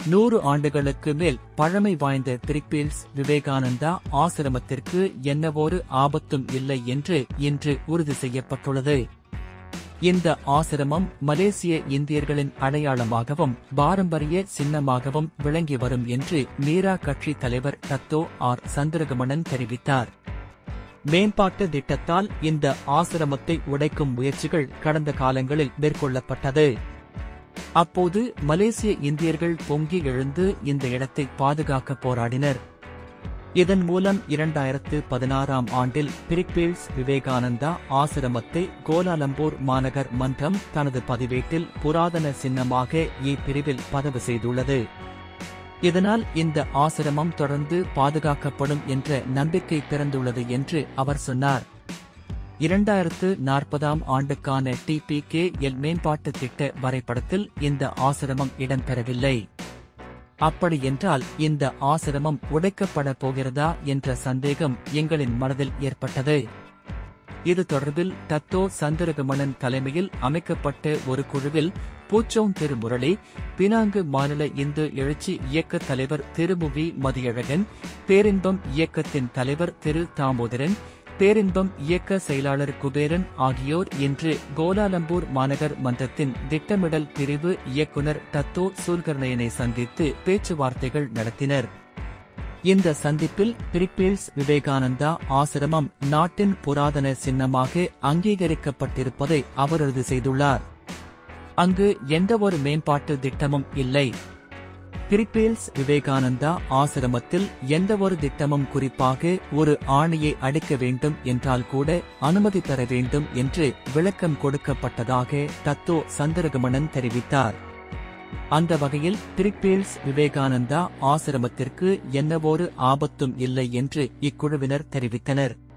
100 ஆண்டுகளுக்கு மேல் பழமை வாய்ந்த பிரிக்பீல்ஸ் விவேகானந்தா ஆசிரமத்திற்கு என்னவொரு ஆபத்தும் இல்லை என்று இன்று உறுதி செய்யப்பட்டுள்ளது. இந்த ஆசிரமம் மலேசிய இந்தியர்களின் அடையாளமாகவும் பாரம்பரிய சின்னமாகவும் விளங்கி வரும் என்று மீரா கட்சி தலைவர் டத்தோ ஆர். சந்திரகமணன் தெரிவித்தார். மேம்பாட்டு திட்டத்தால் இந்த ஆசிரமத்தை உடைக்கும் முயற்சிகள் கடந்த காலங்களில் மேற்கொள்ளப்பட்டது. அப்போது மலேசிய இந்தியர்கள் பொங்கி எழுந்து இந்த இடத்தை பாதுகாக்க போராடினர். இதன் மூலம் 2016ஆம் ஆண்டில் பிரிக்பீல்ஸ் விவேகானந்தா ஆசிரமத்தை கோலாலம்பூர் மாநகர் மன்றம் தனது பதிவேட்டில் புராதன சின்னமாக பிரிவில் பதிவு செய்துள்ளது. இதனால் இந்த ஆசிரமம் தொடர்ந்து பாதுகாக்கப்படும் என்ற நம்பிக்கை பிறந்துள்ளது என்று அவர் சொன்னார். 2040ஆம் ஆண்டுக்கான TPKL மேம்பாட்டு திட்ட வரைபடத்தில் இந்த ஆசிரமம் இடம்பெறவில்லை. அப்படி என்றால் இந்த ஆசிரமம் உடைக்கப்பட போகிறதா என்ற சந்தேகம் எங்களின் மனதில் ஏற்பட்டது. இது தொடர்பில் டத்தோ சந்திரகமணன் தலைமையில் அமைக்கப்பட்ட ஒரு குழுவில் பூச்சோங் திரு முரளி, பினாங்கு மாநில இந்து எழுச்சி இயக்க தலைவர் திரு மு.வி. மதியழகன், பேரின்பம் இயக்கத்தின் தலைவர் திரு தாமோதரன், பேரின்பம் இயக்க செயலாளர் குபேரன் ஆகியோர் இன்று கோலாலம்பூர் மாநகர் மன்றத்தின் திட்டமிடல் பிரிவு இயக்குனர் டத்தோ சூல்கர்ணயனை சந்தித்து பேச்சுவார்த்தைகள் நடத்தினர். இந்த சந்திப்பில் பிரிக்பீல்ஸ் விவேகானந்தா ஆசிரமம் நாட்டின் புராதன சின்னமாக அங்கீகரிக்கப்பட்டிருப்பதை அவர் உறுதி செய்துள்ளார். அங்கு எந்தவொரு மேம்பாட்டு திட்டமும் இல்லை. பிரிக்பீல்ஸ் விவேகானந்தா ஆசிரமத்தில் எந்தவொரு திட்டமும் குறிப்பாக ஒரு ஆணையை அடிக்க வேண்டும் என்றால் கூட அனுமதி பெற வேண்டும் என்று விளக்கம் கொடுக்கப்பட்டதாக டத்தோ சந்திரகமணன் தெரிவித்தார். அந்த வகையில் பிரிக்பீல்ஸ் விவேகானந்தா ஆசிரமத்திற்கு என்னவொரு ஆபத்தும் இல்லை என்று இக்குழுவினர் தெரிவித்தனர்.